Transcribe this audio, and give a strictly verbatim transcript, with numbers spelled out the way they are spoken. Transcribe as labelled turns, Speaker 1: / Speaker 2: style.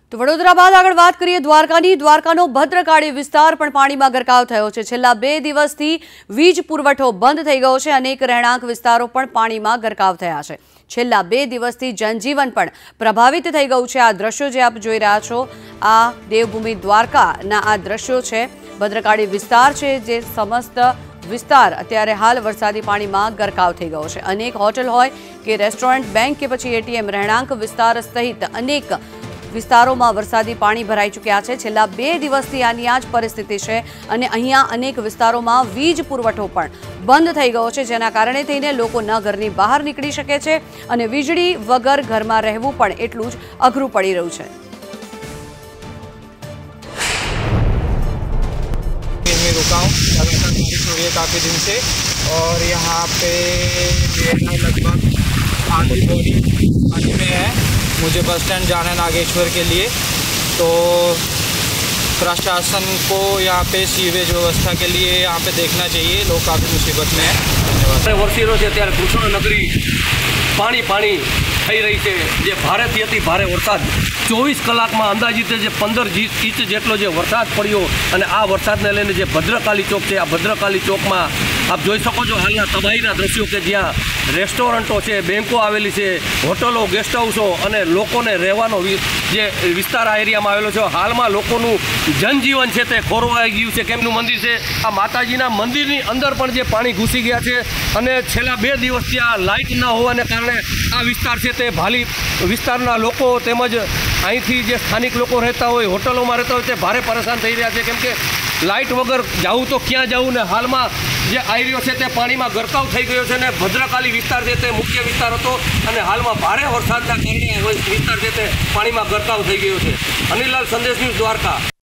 Speaker 1: તો વડોદરા બાદ આગળ વાત કરીએ દ્વારકાની દ્વારકાનો ભદ્રકાળી વિસ્તાર પણ પાણીમાં ગરકાવ થયો છે। છેલ્લા બે દિવસથી વીજ પુરવઠો બંધ થઈ ગયો છે। અનેક રહેણાંક વિસ્તારો પણ પાણીમાં ગરકાવ થયા છે। છેલ્લા બે દિવસથી જનજીવન પણ પ્રભાવિત થઈ ગયું છે। આ દ્રશ્યો જે આપ જોઈ રહ્યા છો આ દેવભૂમિ દ્વારકાના આ દ્રશ્યો છે। ભદ્રકાળી વિસ્તાર છે જે સમસ્ત વિસ્તાર અત્યારે હાલ વરસાદી પાણીમાં ગરકાવ થઈ ગયો છે। અનેક હોટલ હોય કે રેસ્ટોરન્ટ, બેંક કે પછી એટીએમ, રહેણાંક વિસ્તાર સહિત અનેક વિસ્તારોમાં વરસાદી પાણી ભરાઈ ચૂક્યા છે। છેલ્લા બે દિવસથી આની આ જ પરિસ્થિતિ છે અને અહીંયા અનેક વિસ્તારોમાં વીજ પુરવઠો પણ બંધ થઈ ગયો છે, જેના કારણે થઈને લોકો ન ઘરની બહાર નીકળી શકે છે અને વીજળી વગર ઘરમાં રહેવું પણ એટલું જ અઘરું પડી રહ્યું છે।
Speaker 2: रुका हूँ लगातार बारिश हो रही है काफ़ी दिन से और यहाँ पे मेरा लगभग आधी बोरी पानी में है। मुझे बस स्टैंड जाना है नागेश्वर के लिए, तो प्रशासन को यहाँ पे सीवेज व्यवस्था के लिए यहाँ पे देखना चाहिए। लोग काफ़ी मुसीबत में हैं। धन्यवाद।
Speaker 3: वर्षीरो है त्यारे कृष्ण नगरी पानी पानी થઈ રહી છે। જે ભારેથી અતિ ભારે વરસાદ ચોવીસ કલાકમાં અંદાજિત જે પંદર ઇંચ જેટલો જે વરસાદ પડ્યો અને આ વરસાદને લઈને જે ભદ્રકાળી ચોક છે આ ભદ્રકાળી ચોકમાં આપ જોઈ શકો છો હાલના તબાહીના દ્રશ્યો કે જ્યાં રેસ્ટોરન્ટો છે, બેંકો આવેલી છે, હોટલો, ગેસ્ટ હાઉસો અને લોકોને રહેવાનો જે વિસ્તાર આ એરિયામાં આવેલો છે। હાલમાં લોકોનું જનજીવન છે તે ખોરવાઈ ગયું છે। કેમનું મંદિર છે આ માતાજીના મંદિરની અંદર પણ જે પાણી ઘૂસી ગયા છે અને છેલ્લા બે દિવસથી આ લાઇટ ન હોવાને કારણે આ વિસ્તાર છે તે ભાલી વિસ્તારના લોકો તેમજ અહીંથી જે સ્થાનિક લોકો રહેતા હોય, હોટલોમાં રહેતા હોય તે ભારે પરેશાન થઈ રહ્યા છે, કેમ કે લાઇટ વગર જવું તો ક્યાં જવું ને હાલમાં જે આયરીઓ છે તે પાણીમાં ગરકાવ થઈ ગયો છે અને ભદ્રકાળી વિસ્તાર છે તે મુખ્ય વિસ્તાર હતો અને હાલમાં ભારે વરસાદના કારણે વિસ્તાર છે તે પાણીમાં ગરકાવ થઈ ગયો છે। અનિલ લાલ, સંદેશ ન્યૂઝ, દ્વારકા।